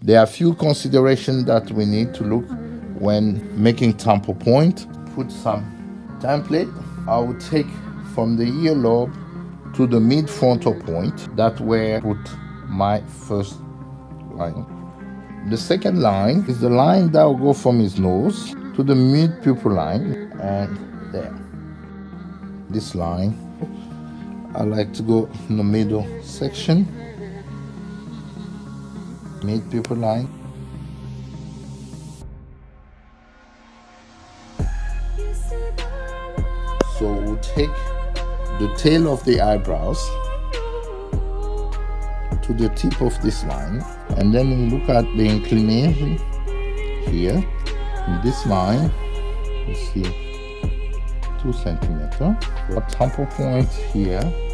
There are a few considerations that we need to look when making temple point. Put some template. I will take from the earlobe to the mid frontal point. That where I put my first line. The second line is the line that will go from his nose to the mid pupil line, and there. This line, I like to go in the middle section, mid pupil line. So we'll take the tail of the eyebrows to the tip of this line, and then we look at the inclination here. In this line, you see 2 centimeters. A temple point here.